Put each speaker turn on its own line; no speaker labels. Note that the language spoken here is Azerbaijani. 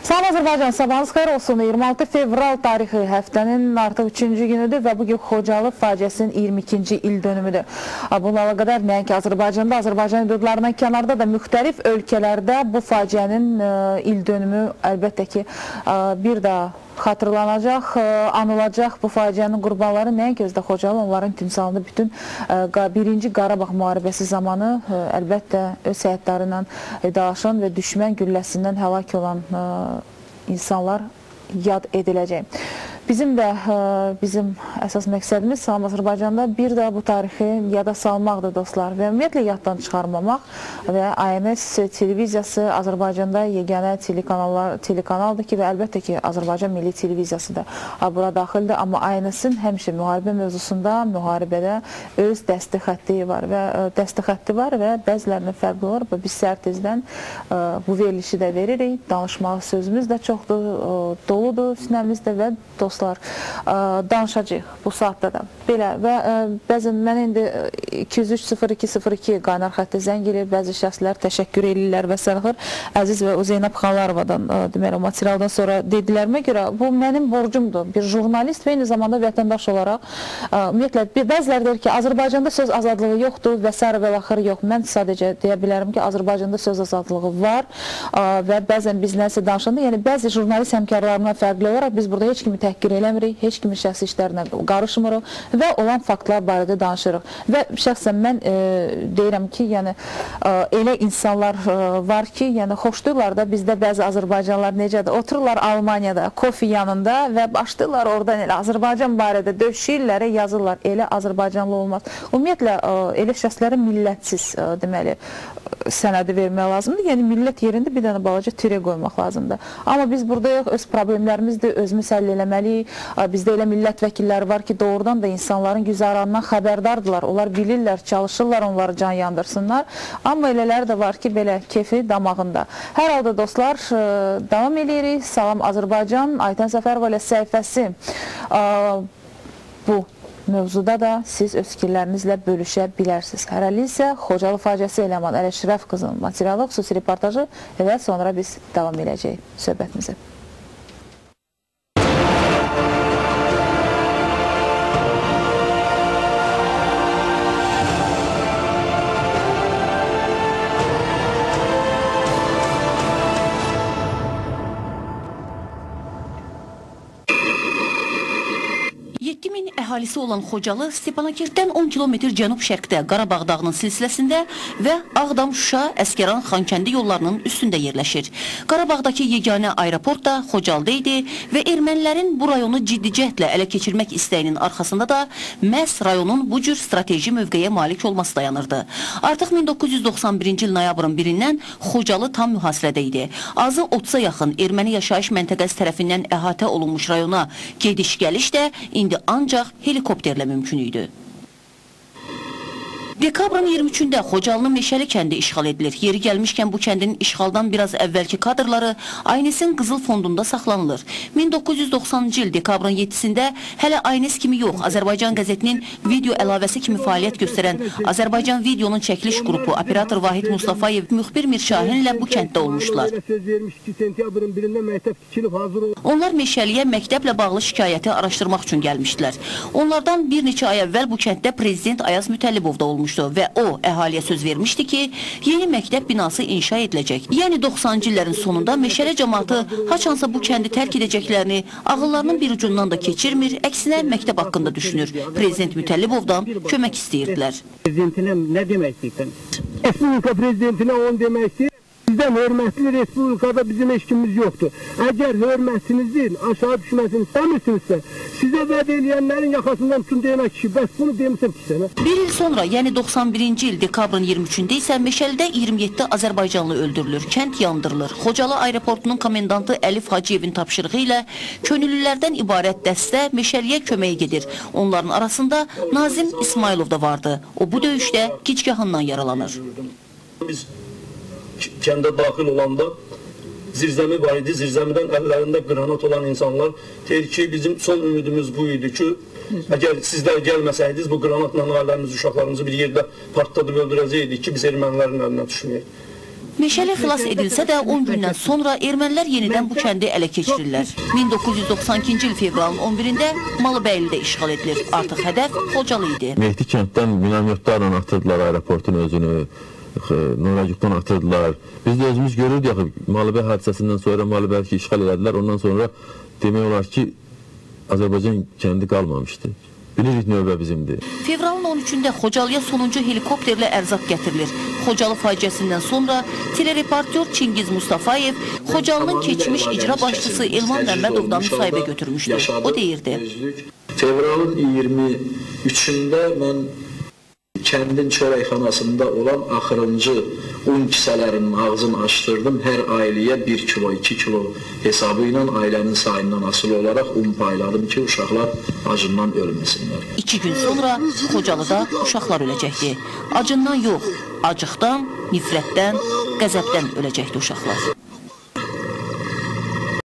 Salam Azərbaycan, sabahınız xeyir olsun. 26 fevral tarixi həftənin artıq 3-cü günüdür və bugün Xocalı faciəsinin 22-ci il dönümüdür. Bununla qədər nəinki Azərbaycanda, Azərbaycan hüdudlarından kənarda da müxtəlif ölkələrdə bu faciənin il dönümü əlbəttə ki bir daha xatırlanacaq, anılacaq. Bu faciənin qurbanları nəinki özdə Xocalı, onların timsalında bütün 1-ci Qarabağ müharibəsi zamanı əlbəttə öz həyatları ilə dalaşan və düşmən gülləsindən həlak olan insanlar yad ediləcək. Bizim əsas məqsədimiz Salam Azərbaycanda bir daha bu tarixi yada salmaqdır dostlar və ümumiyyətlə yaddan çıxarmamaq və ANS televiziyası Azərbaycanda yeganə telekanaldır ki və əlbəttə ki Azərbaycan Milli Televiziyası da bura daxildir, amma ANS-in həmişə müharibə mövzusunda, müharibədə öz dəsti xətti var və bəzilərinin fərqli olur. Biz səhər tezdən bu verilişi də veririk, danışmağı sözümüz də çoxdur, doludur sinəmizdə və dostlar danışacaq bu saatda da. Belə və bəzən mən indi 203-0202 qaynar xəttə zəng edir, bəzi şəxslər təşəkkür edirlər və sərxır. Əziz və Zeynəb Xanlarovadan deməli o materialdan sonra dedilərimə görə bu mənim borcumdur. Bir jurnalist və eyni zamanda vətəndaş olaraq ümumiyyətlə bəzilər deyir ki, Azərbaycanda söz azadlığı yoxdur və sair və axır yox. Mən sadəcə deyə bilərəm ki, Azərbaycanda söz azadlığı var və bəzən biz nəsə danışanda, yəni bəzi jurnalist həmkarlarına fərqli olaraq biz burada heç kimi təhqir eləmirik, heç kimin şəxsi işlərinə qarışmırıq və olan faktlar barədə danışırıq. Və şəxsən mən deyirəm ki, yəni elə insanlar var ki, yəni xoşdurlar da bizdə bəzi Azərbaycanlılar necədir? Otururlar Almaniyada, kofi yanında və başlayırlar oradan elə Azərbaycan barədə döşəyirlər, yazırlar. Elə Azərbaycanlı olmaz. Ümumiyyətlə elə şəxslərə millətsiz deməli sənədi vermək lazımdır. Yəni millət yerində bir dənə balaca tirə qoymaq lazımdır. Amma biz buradayıq, öz problemlərimizdir, özümüz həll eləməliyik. Bizdə elə millət vəkilləri var ki, doğrudan da insanların güzəranından xəbərdardırlar. Onlar bilirlər, çalışırlar onları can yandırsınlar. Amma elələri də var ki, belə kefi damağında. Hər halda dostlar, davam edirik. Salam Azərbaycan, Aytən Səfərova ilə səhifəsi bu mövzuda da siz öz fikirlərinizlə bölüşə bilərsiniz. Hərəli isə Xocalı faciəsi Ələman Ələşrəf qızın materialı, xüsusi reportajı və sonra biz davam edəcəyik söhbətimizə.
Əhalisi olan Xocalı Stepanakert-dən 10 kilometr cənub-şərqdə Qarabağ dağının silsiləsində və Ağdam-Şuşa, Əskəran-Xankəndi yollarının üstündə yerləşir. Qarabağdakı yeganə aeroport da Xocalıda idi və ermənilərin bu rayonu ciddi cəhdlə ələ keçirmək istəyinin arxasında da məhz rayonun bu cür strateji mövqeyə malik olması dayanırdı. Artıq 1991-ci il noyabrın 1-dən Xocalı tam mühasirədə idi. Azı 30-a yaxın erməni yaşayış məntəqəsi tərəfindən əhatə olunmuş rayona gediş-gəliş də indi ancaq helikopterlə mümkün idi. Dekabrın 23-də Xocalının Meşəli kəndi işğal edilir. Yeri gəlmişkən bu kəndin işğaldan biraz əvvəlki kadrları ANS-in Qızıl Fondunda saxlanılır. 1990-cı il dekabrın 7-sində hələ ANS kimi yox, Azərbaycan qəzetinin video əlavəsi kimi fəaliyyət göstərən Azərbaycan videonun çəkiliş qrupu operator Vahid Mustafayev, müxbir Mirşahinlə bu kənddə olmuşdular. Onlar Meşəliyə məktəblə bağlı şikayəti araşdırmaq üçün gəlmişdilər. Onlardan bir neçə ay əvvəl bu kənddə Prezident Ayaz Mütəllibov da olmuşdu və o əhaliyə söz vermişdi ki, yeni məktəb binası inşa ediləcək. Yəni 90-cı illərin sonunda Meşəli cəmaatı haçansa bu kəndi tərk edəcəklərini ağıllarının bir ucundan da keçirmir, əksinə məktəb haqqında düşünür. Prezident Mütəllibovdan kömək istəyirdilər.
Prezidentinə nə demək istəyirsiniz? Respublika prezidentinə onu demək istəyir. Bizdən hörmətli Respublikada bizim eşkimiz yoxdur. Əgər hörmətinizin aşağı düşməsini istəmirsinizsə, sizə vəd eləyənlərin yaxasından tutun demək ki, bəs bunu demişəm ki sənə.
Bir il sonra, yəni 91-ci il dekabrın 23-də isə Meşəlidə 27 Azərbaycanlı öldürülür, kənd yandırılır. Xocalı aeroportunun komendantı Əlif Hacıyevin tapşırığı ilə könüllülərdən ibarət dəstə Meşəliyə köməyə gedir. Onların arasında Nazim İsmailov da vardı. O bu döyüşdə gicgahından yaralanır.
Biz kəndə daxil olanda zirzəmi var idi, zirzəmidən əllərində qranat olan insanlar deyir ki, bizim son ümidimiz bu idi ki, əgər sizlər gəlməsəydiniz, bu qranatla ailəmiz, uşaqlarımızı bir yerdə partladıb öldürəcəkdik ki, biz ermənilərin əlinə düşməyək.
Meşəli xilas edilsə də 10 gündən sonra ermənilər yenidən bu kəndi ələ keçirirlər. 1992-ci il fevralın 11-də Malıbəylidə işğal edilir. Artıq hədəf Xocalı idi.
Mehdi kənddən minomyotlarla atırdılar aeroportun özünü, Noracıqdan atırdılar. Biz də özümüz görürdük, Malıbəy hadisəsindən sonra Malıbəyi işğal elədilər. Ondan sonra demək olar ki, Azərbaycan kəndi qalmamışdı. Bilirik növbə bizimdir.
Fevralın 13-də Xocalıya sonuncu helikopterlə ərzaq gətirilir. Xocalı faciəsindən sonra telereportyor Çingiz Mustafayev Xocalının keçmiş icra başçısı Elman Məmmədovdan müsahibə götürmüşdü. O deyirdi.
Fevralın 23-də mən kəndin çörəkxanasında olan axırıncı un kisələrinin ağzını açdırdım. Hər ailəyə 1 kilo, 2 kilo hesabı ilə ailənin sayından asılı olaraq un payladım ki, uşaqlar acından ölməsinlər.
2 gün sonra Xocalıda uşaqlar öləcəkdi. Acından yox, acıqdan, nifrətdən, qəzəbdən öləcəkdi uşaqlar.